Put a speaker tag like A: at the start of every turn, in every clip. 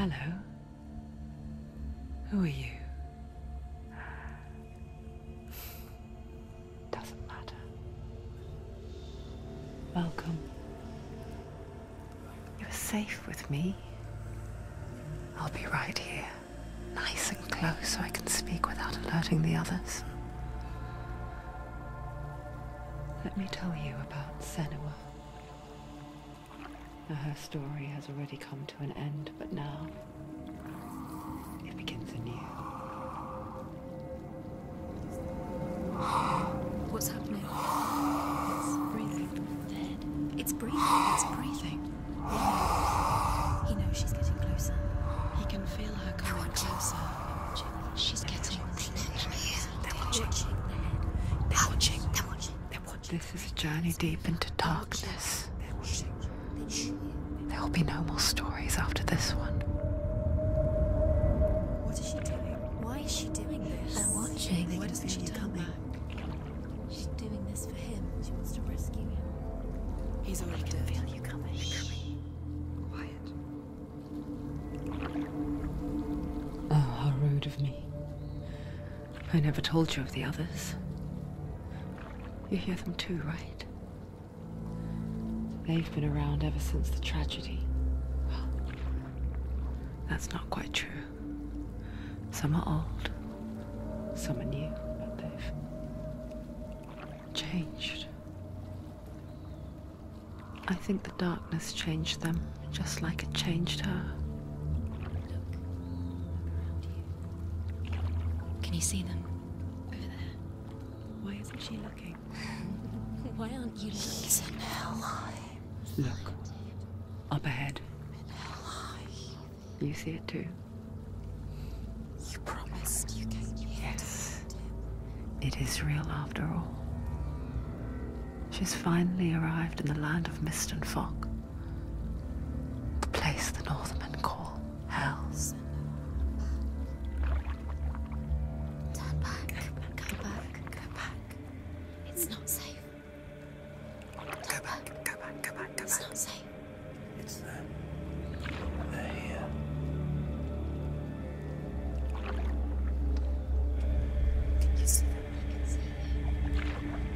A: Hello. Who are you? Doesn't matter. Welcome. You're safe with me. I'll be right here, nice and close so I can speak without alerting the others. Let me tell you about Senua. Now, her story has already come to an end, but now it begins anew.
B: What's happening? It's breathing. Dead. It's breathing. It's breathing. He knows she's getting closer. He can feel her coming closer. She's getting closer. They're watching. They're watching. They're watching. They're watching.
A: This is a journey deep into darkness.
B: They're watching.
A: There will be no more stories after this one.
B: What is she doing? Why is she doing this? They're watching. Why doesn't she turn back? She's doing this for him. She wants to rescue him. He's already dead. I can feel you coming.
A: Quiet. Oh, how rude of me. I never told you of the others. You hear them too, right? They've been around ever since the tragedy. Well, that's not quite true. Some are old, some are new, but they've changed. I think the darkness changed them, just like it changed her.
B: Can you see them? Over there. Why isn't she looking? Why aren't you looking? He's in Helheim.
A: Look, up ahead.
B: In Helheim.
A: You see it too?
B: You promised you came here.
A: Yes. It is real after all. She's finally arrived in the land of mist and fog. The place the Northmen call Hell.
B: Turn back. Go back. Go back. It's not safe.
A: Go back, go back, go back, go
B: It's
A: back.
B: not safe.
C: It's them. They're here.
B: Can you see them? I can see them.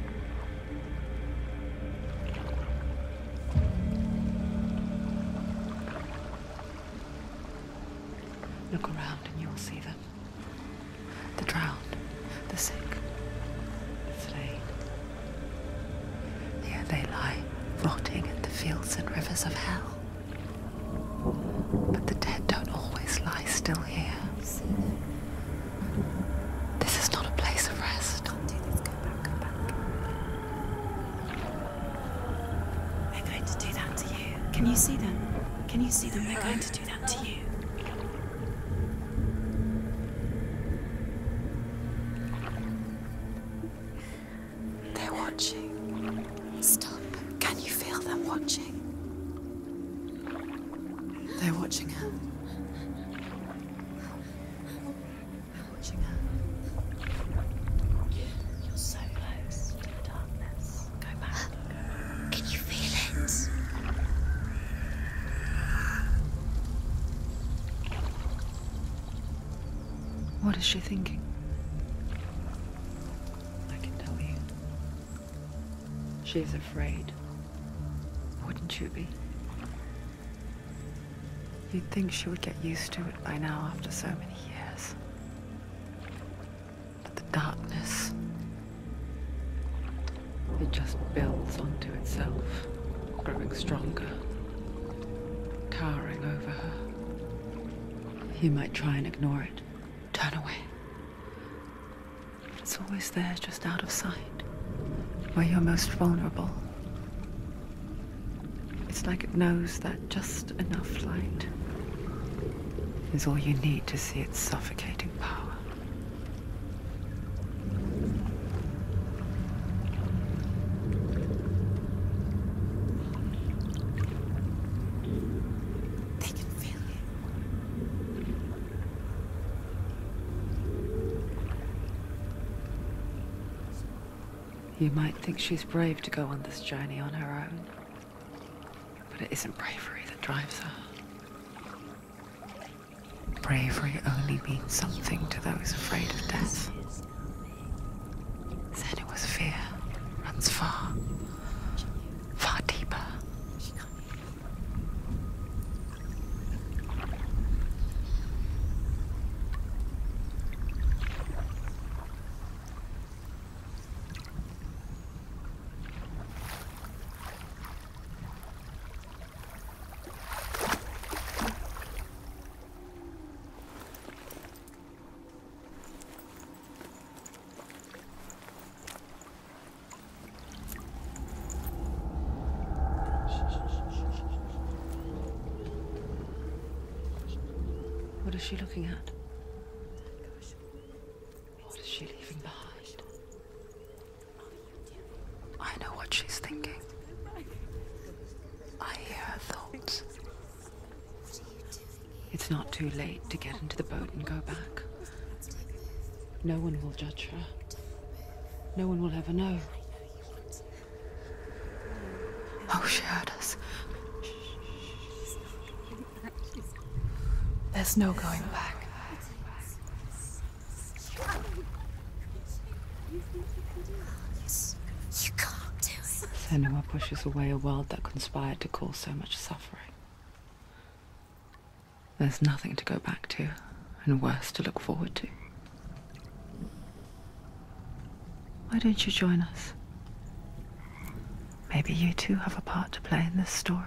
A: Look around and you'll see them. The drowned, the sick, the slain. Here they lie, rotting in the fields and rivers of hell. But the dead don't always lie still here.
B: See them.
A: This is not a place of rest.
B: Can't do this. Go back. Go back. They're going to do that to you. Can you see them? Can you see them? They're going to do that to you. They're watching. Stop. Can you feel them watching? They're watching her. They're watching her. You're so close to the darkness. Go back. Can you feel it?
A: What is she thinking? I can tell you. She's afraid. Wouldn't you be? You'd think she would get used to it by now after so many years. But the darkness, it just builds onto itself, growing stronger, towering over her. You might try and ignore it, turn away. But it's always there, just out of sight, where you're most vulnerable. It's like it knows that just enough light is all you need to see its suffocating power.
B: They can feel you.
A: You might think she's brave to go on this journey on her own, but it isn't bravery that drives her. bravery only means something to those afraid of death. Senua's fear runs far, far deeper. What is she looking at? What is she leaving behind? I know what she's thinking. I hear her thoughts. It's not too late to get into the boat and go back. No one will judge her. No one will ever know. Oh, she heard us. There's no going back.
B: You can't do it.
A: Senua pushes away a world that conspired to cause so much suffering. There's nothing to go back to, and worse to look forward to. Why don't you join us? Maybe you too have a part to play in this story.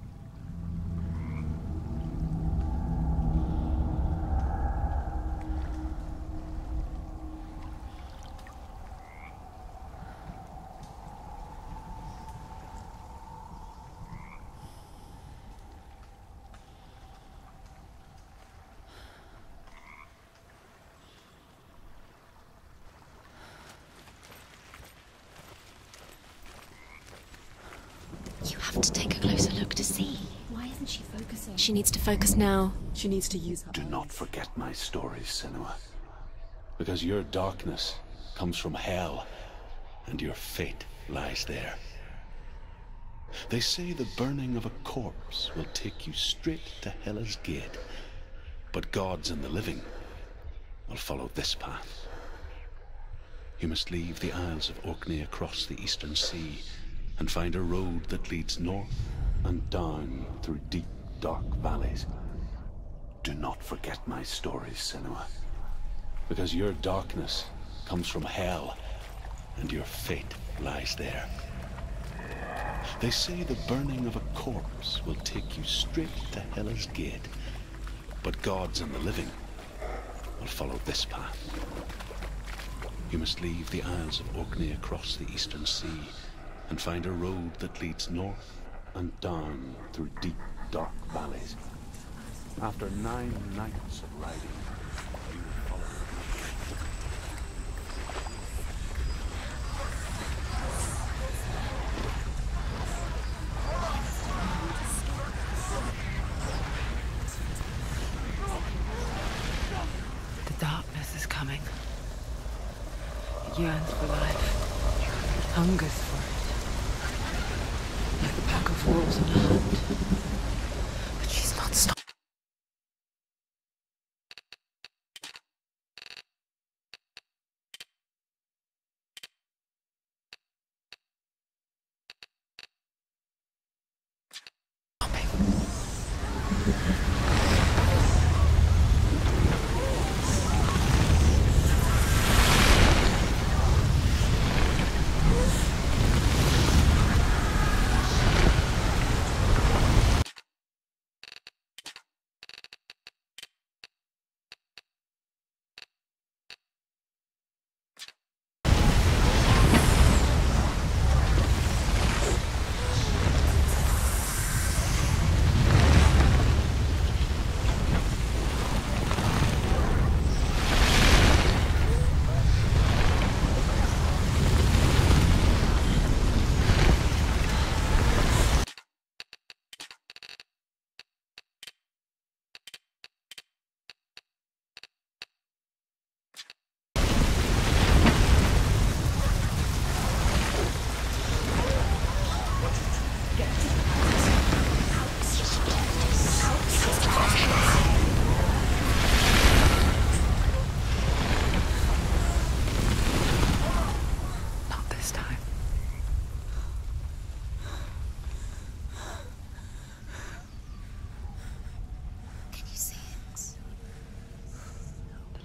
B: You have to take a closer look to see. Why isn't she focusing? She needs to focus now.
D: She needs to use her
C: Do not forget my stories, Senua. Because your darkness comes from hell, and your fate lies there. They say the burning of a corpse will take you straight to Hela's gate, but gods and the living will follow this path. You must leave the Isles of Orkney across the eastern sea and find a road that leads north and down through deep, dark valleys. Do not forget my stories, Senua, because your darkness comes from hell, and your fate lies there. They say the burning of a corpse will take you straight to Hela's gate, but gods and the living will follow this path. You must leave the Isles of Orkney across the eastern sea and find a road that leads north and down through deep, dark valleys. After 9 nights of riding, you will follow
A: The darkness is coming. It yearns for life. It hungers for it. Like a pack of wolves on a hunt. But she's not stopping.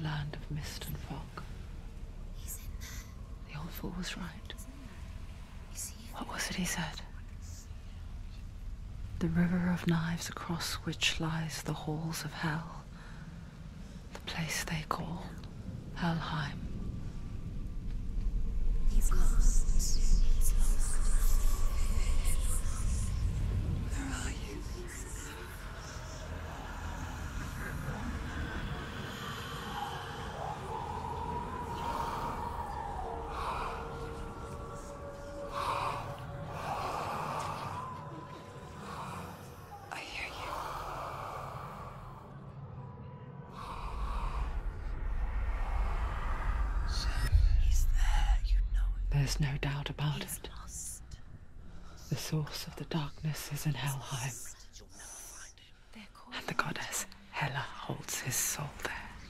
A: land of mist and fog.
B: He's in there.
A: The old fool was right.
B: You see it?
A: What was it he said? The river of knives across which lies the halls of hell. The place they call Helheim.
B: He's lost. He's lost.
A: Where are you? I hear you.
B: He's there, you know it.
A: There's no doubt about
B: He's
A: it.
B: lost.
A: The source of the darkness is in Helheim,
B: They're calling
A: and the goddess Hela holds his soul there.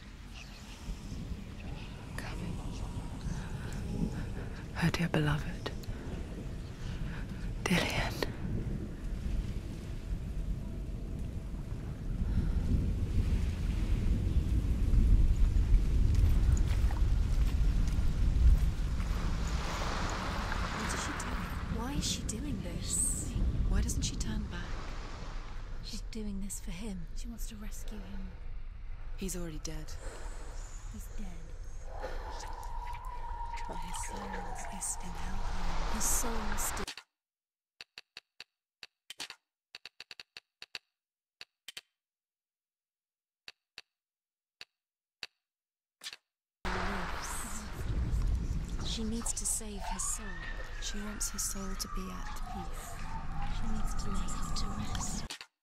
B: coming.
A: Her dear beloved, Dillian.
B: What is she doing? Why is she doing this? Why doesn't she turn back?
D: She's doing this for him. She wants to rescue him.
B: He's already dead.
D: He's dead.
B: But his soul is in Helheim.
D: His soul still lives. She needs to save her soul.
B: She wants her soul to be at peace.
D: She needs to lay him to rest.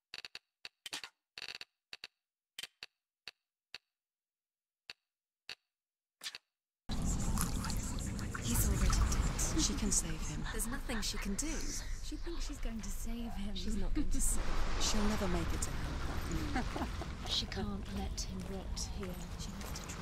B: He's already dead. She can save him.
D: There's nothing she can do. She thinks she's going to save him.
B: She's not going to save him. She'll never make it to Helheim.
D: She can't let him rot here.
B: She needs to try.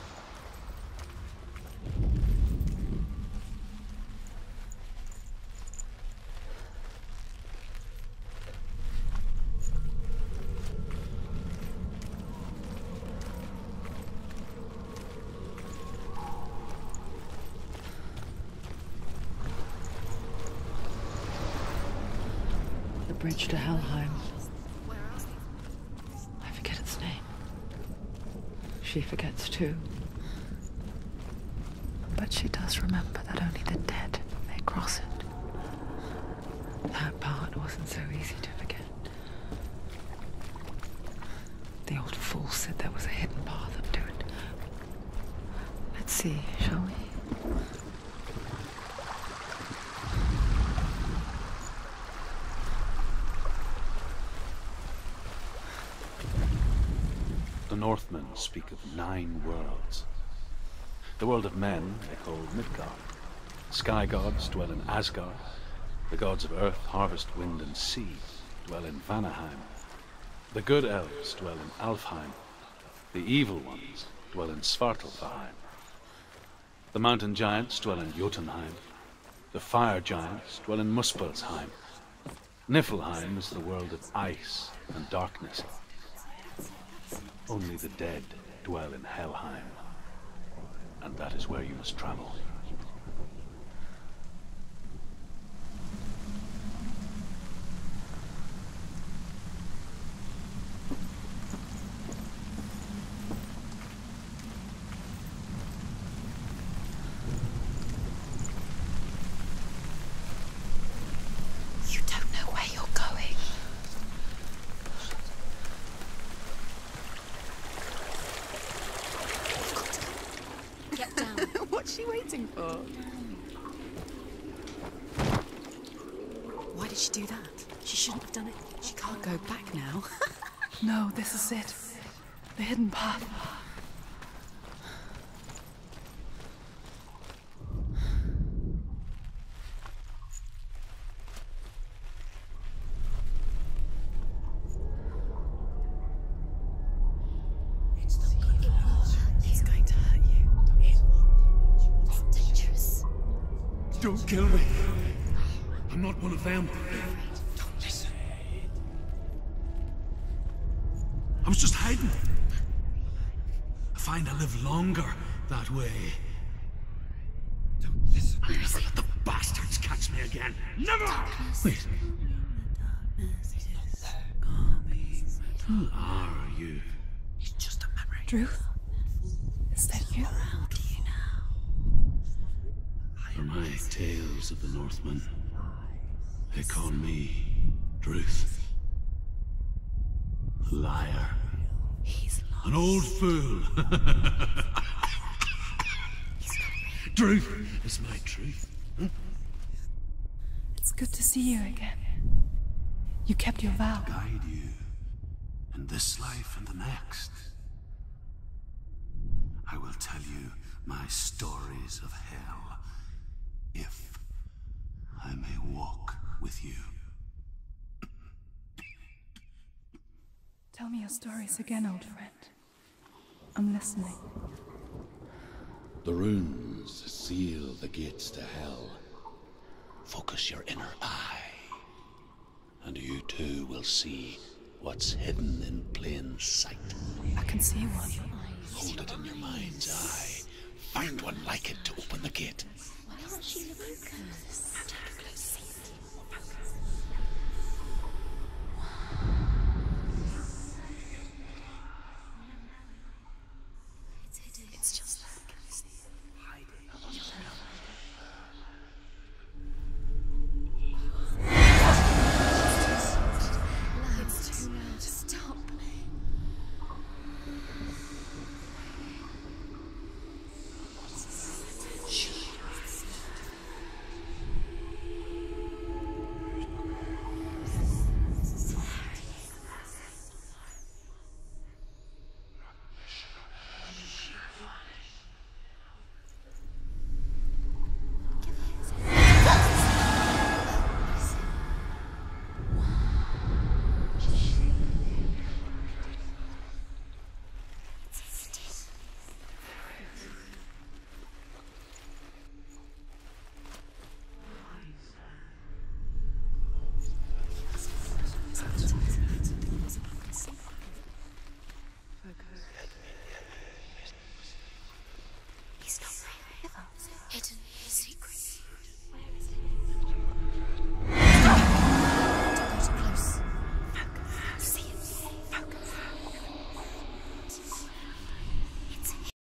A: The bridge to Helheim. I forget its name. She forgets too. But she does remember that only the dead may cross it. That part wasn't so easy to forget. The old fool said there was a hidden path up to it. Let's see, shall we?
C: The Northmen speak of 9 worlds. The world of men they call Midgard. Sky gods dwell in Asgard. The gods of earth, harvest, wind, and sea dwell in Vanaheim. The good elves dwell in Alfheim. The evil ones dwell in Svartalfheim. The mountain giants dwell in Jotunheim. The fire giants dwell in Muspelheim. Niflheim is the world of ice and darkness. Only the dead dwell in Helheim, and that is where you must travel.
B: You don't know where you're going.
D: Get down.
B: What's she waiting for? Why did she do that? She shouldn't have done it. She can't go back now.
A: No, this is it. The hidden path.
B: He's going to hurt you.
D: It's dangerous.
E: Don't kill me. I'm not one of them.
B: Don't listen.
E: I was just hiding. I find I live longer that way. Don't listen. Never let the bastards catch me again. Never! Wait. Who are you?
B: It's just a memory.
F: Druth? Is that you?
C: For my tales of the Northmen, they call me Druth. Liar.
B: He's lost.
C: An old fool. Truth is my truth. Huh?
F: It's good to see you again. You kept your vow.
C: Guide you in this life and the next. I will tell you my stories of hell, if I may walk with you.
F: Tell me your stories again, old friend. I'm listening.
C: The runes seal the gates to hell. Focus your inner eye, and you too will see what's hidden in plain sight.
F: I can see one.
C: Hold it in your mind's eye. Find one like it to open the gate.
B: Why doesn't she look at us?